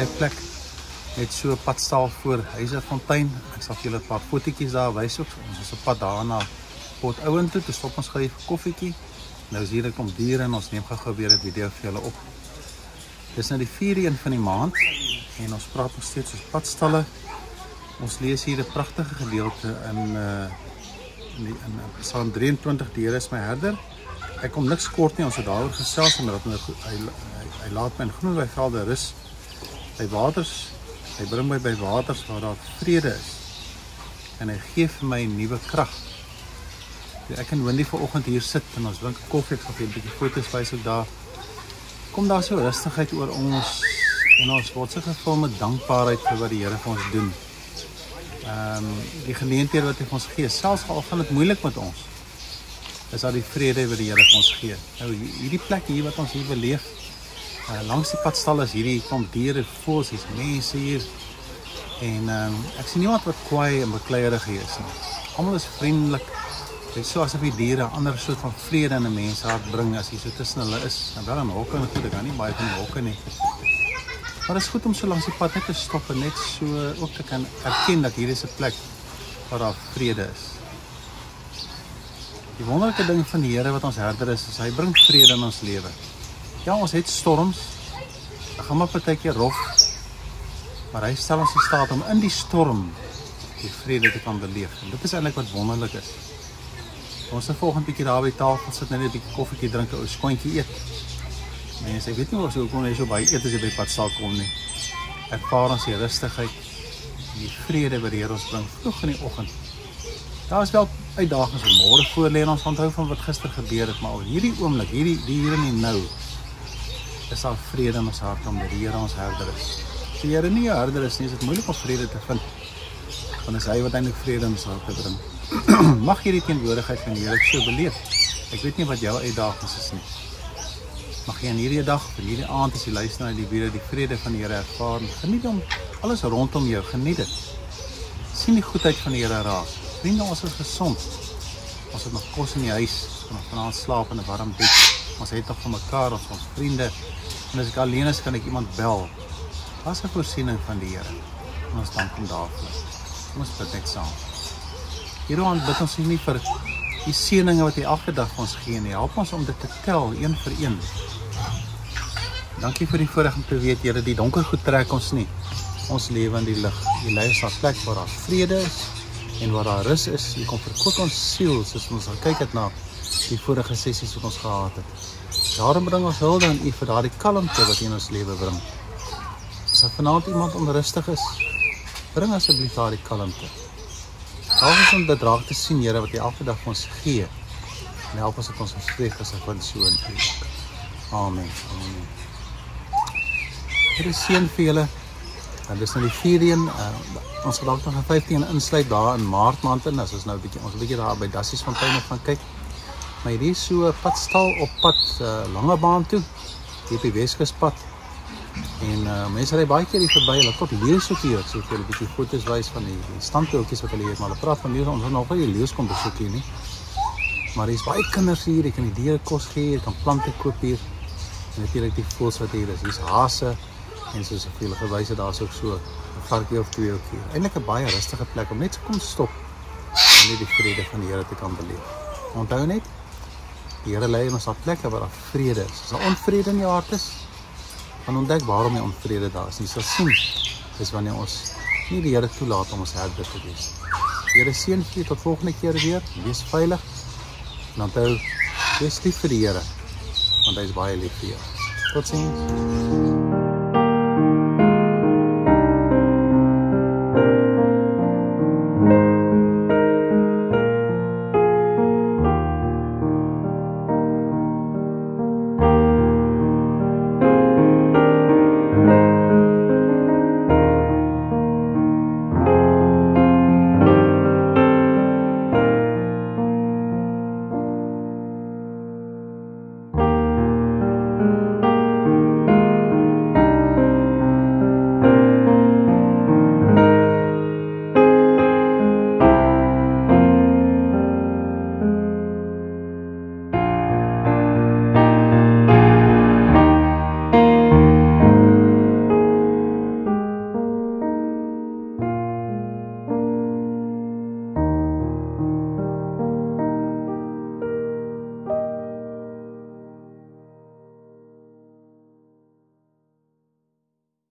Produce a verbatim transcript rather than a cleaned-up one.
by 'n plek met so 'n padstal voor Huiserfontein. Ek sal vir julle 'n paar fotootjies daar wys ook. Ons is op pad daarna Port Owen toe, toe stop ons gou vir koffietjie. Nou is hier 'n klomp diere en ons neem gou weer 'n video vir julle op. Dis nou die vierde een van die maand en ons praat nog steeds oor padstalle. Ons lees hier 'n pragtige gedeelte in uh in, die, in Psalm drieëntwintig, die Here is my herder. Ek kom niks kort nie, ons het daaroor gesels en dat hy, hy, hy laat my in groen weivelde rus. By waters, hy bring my by waters waar daar vrede is. En hy gee vir my nuwe krag. Ek en Wendy vanoggend hier sit en ons drink koffie, ek gaan vir 'n bietjie foto's wys ook daar. Kom daar so rustigheid oor ons en ons word so gevul met dankbaarheid vir wat die Here vir ons doen. Ehm um, die geleenthede wat hy vir ons gee, selfs al gaan dit moeilik met ons, is daar die vrede wat die Here vir ons gee. Nou hierdie plek hier wat ons hier beleef, uh, langs die padstal is hierdie klomp diere, voëls, hier's mense hier. En ehm um, ek sien niemand wat kwaai en bekleierig hier is nie. Almal is vriendelik. Dit is so asof die diere 'n ander soort van vrede in 'n mens hart bring as jy so tussen hulle is. En wel in hokke natuurlijk, ek kan nie baie van die hokke nie. Maar het is goed om so langs die pad net te stop en net so ook te kan erken dat hier is 'n plek waar daar vrede is. Die wonderlike ding van die Here wat ons herder is, is hy bring vrede in ons lewe. Ja, ons het storms. Dit gaan maar partykeer rof. Maar hy stel ons in staat om in die storm die vrede te kan beleef. En dit is eintlik wat wonderlik is. Ons het volgende bietjie daar by tafel sit net 'n bietjie koffietjie drink, 'n skoentjie eet. Mense, ek weet nie of so kon jy so baie eet as jy by padstal kom nie. Ervaar ons die rustigheid, die vrede wat die Here ons bring vroeg in die oggend. Daar is wel uitdagings wat môre voor lê en ons onthou van wat gister gebeur het, maar op hierdie oomblik, hierdie die hier en die nou, is daar vrede in ons hart omdat die Here ons herder is. As die Here nie jou herder is nie, is dit moeilik om vrede te vind. Want is hy wat eintlik vrede in ons hart te bring. Mag hierdie teenwoordigheid van die Here so beleef. Ek weet nie wat jou uitdagings is nie. Mag jy in hierdie dag, in hierdie aand as jy luister na die video, die vrede van die Here ervaar. Geniet hom, alles rondom jou, geniet dit. Sien die goedheid van die Here raak. Vriende, ons is gesond. Ons het nog kos in die huis, ons kan nog vanaand slaap in 'n warm bed. Ons het nog van mekaar, ons ons vriende. En as ek alleen is, kan ek iemand bel. Wat is 'n voorsiening van die Here? En ons dank hom daarvoor. Ons bid net saam. Hieraan bid ons nie vir die seëninge wat hy elke dag vir ons gee nie. Help ons om dit te tel, een vir een. Dankie vir die voorreg om te weet, Here, die donker goed trek ons nie. Ons lewe in die lig. Jy lei ons na 'n plek waar daar vrede is en waar daar rus is. Jy kom verkoop ons siel, soos ons al kyk het na die vorige sessies wat ons gehad het. Daarom bring ons hulde aan U vir daardie kalmte wat U in ons lewe bring. As daar vanaand iemand onrustig is, bring asseblief daardie kalmte. Help ons om dit raak te sien, Here, wat jy elke dag vir ons gee. En help ons dat ons verspreek as 'n wind so in U. Amen. Amen. Dit is seën vir julle. En dis nou die vierde een. Uh, ons gaan nog 'n vyfde een insluit daar in Maart maand in. As ons nou 'n bietjie ons 'n bietjie daar by Gesinskerk gaan kyk. Maar hierdie is so 'n padstal op pad uh, Langebaan toe. Hier op die Weskuspad. En uh, mense ry baie keer hier verby, hulle kom leeu's ook hier, ek sê vir julle 'n bietjie foto's wys van die, die standbeeldjies wat hulle hier het, maar hulle praat van leeu's, ons gaan nog nie die leeu's kom besoek hier nie. Maar hier is baie kinders hier, jy kan die diere kos gee, jy kan plante koop hier, en natuurlik die voëls wat hier is, hier is hase, en soos ek vir julle gewys het, daar is ook so 'n varkie of twee ook hier. Eintlik 'n baie rustige plek om net so kom stop, en net die vrede van die Here te kan beleef. Onthou net, die Here lei ons op plekke waar daar vrede is. As daar onvrede in jou hart is, van ontdek waarom die onvrede daar is. En jy sal sien, dis wanneer ons nie die Here toelaat om ons herder te wees. Die Here seën vir jou tot volgende keer weer. Wees veilig. En onthou, wees lief vir die Here, want hy is baie lief vir jou. Totsiens.